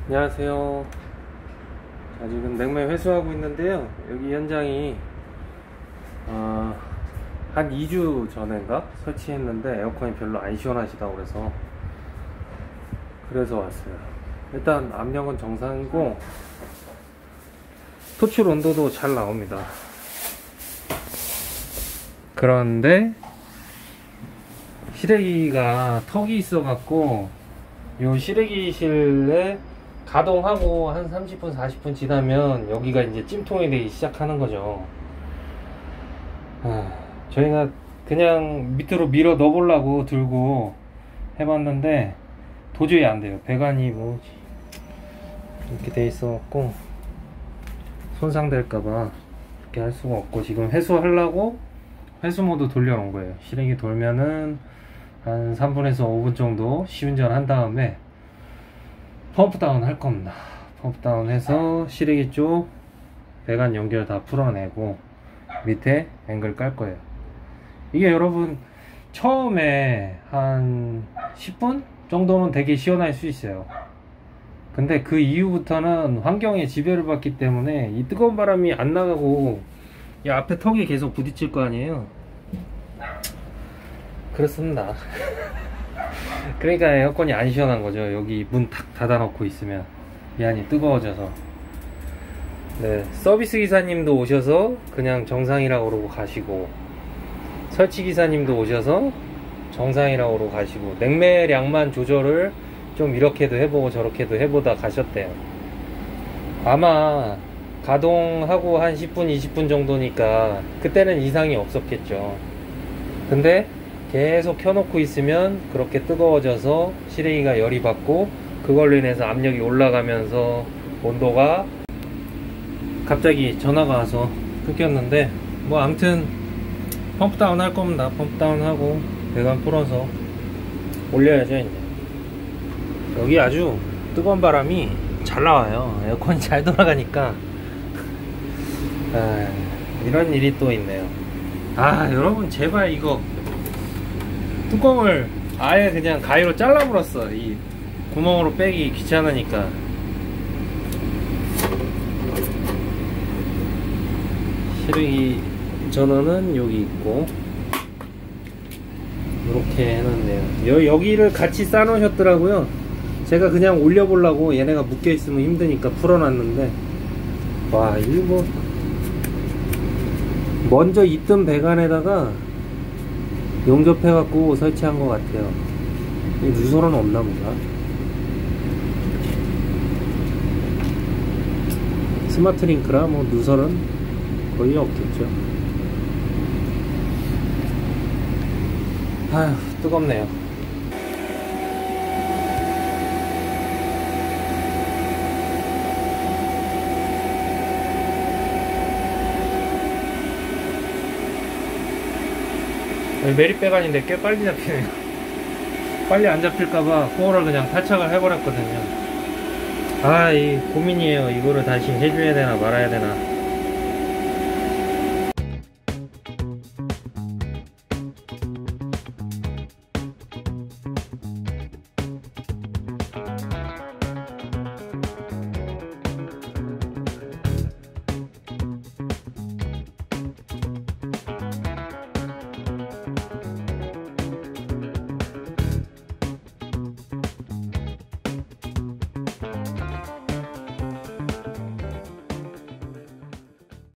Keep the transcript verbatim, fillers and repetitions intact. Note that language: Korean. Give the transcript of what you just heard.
안녕하세요. 자, 지금 냉매 회수하고 있는데요. 여기 현장이 어, 한 이 주 전인가 설치했는데 에어컨이 별로 안 시원하시다고 그래서 그래서 왔어요. 일단 압력은 정상이고 토출 온도도 잘 나옵니다. 그런데 실외기가 턱이 있어 갖고 요 실외기실에 가동하고 한 삼십 분 사십 분 지나면 여기가 이제 찜통이 되기 시작하는 거죠. 아, 저희가 그냥 밑으로 밀어 넣어보려고 들고 해봤는데 도저히 안 돼요. 배관이 뭐 이렇게 돼 있어 갖고 손상될까봐 이렇게 할 수가 없고, 지금 회수하려고 회수 모드 돌려놓은 거예요. 실행이 돌면은 한 삼 분에서 오 분 정도 시운전 한 다음에 펌프 다운 할 겁니다. 펌프 다운 해서 실외기 쪽 배관 연결 다 풀어내고 밑에 앵글 깔 거예요. 이게 여러분 처음에 한 십 분 정도는 되게 시원할 수 있어요. 근데 그 이후부터는 환경에 지배를 받기 때문에 이 뜨거운 바람이 안 나가고 이 앞에 턱이 계속 부딪힐 거 아니에요. 그렇습니다. 그러니까 에어컨이 안 시원한 거죠. 여기 문 탁 닫아 놓고 있으면 이 안이 뜨거워져서. 네, 서비스 기사님도 오셔서 그냥 정상이라고 그러고 가시고, 설치 기사님도 오셔서 정상이라고 그러고 가시고, 냉매량만 조절을 좀 이렇게도 해보고 저렇게도 해보다 가셨대요. 아마 가동하고 한 십 분 이십 분 정도니까 그때는 이상이 없었겠죠. 근데 계속 켜놓고 있으면 그렇게 뜨거워져서 실외기가 열이 받고 그걸로 인해서 압력이 올라가면서 온도가 갑자기 전화가 와서 끊겼는데, 뭐 아무튼 펌프 다운 할 겁니다. 펌프 다운 하고 배관 풀어서 올려야죠. 이제 여기 아주 뜨거운 바람이 잘 나와요. 에어컨이 잘 돌아가니까. 아, 이런 일이 또 있네요. 아, 여러분 제발 이거 뚜껑을 아예 그냥 가위로 잘라버렸어. 이 구멍으로 빼기 귀찮으니까. 실외기 전원은 여기 있고 이렇게 해놨네요. 여, 여기를 같이 싸놓으셨더라고요. 제가 그냥 올려보려고 얘네가 묶여있으면 힘드니까 풀어놨는데, 와, 이거 뭐 먼저 있던 배관에다가 용접해갖고 설치한 것 같아요. 이 누설은 없나 보다. 스마트 링크라 뭐 누설은 거의 없겠죠. 아휴, 뜨겁네요. 메리 배관인데 꽤 빨리 잡히네요. 빨리 안 잡힐까봐 코어를 그냥 탈착을 해버렸거든요. 아, 이 고민이에요. 이거를 다시 해줘야 되나 말아야 되나.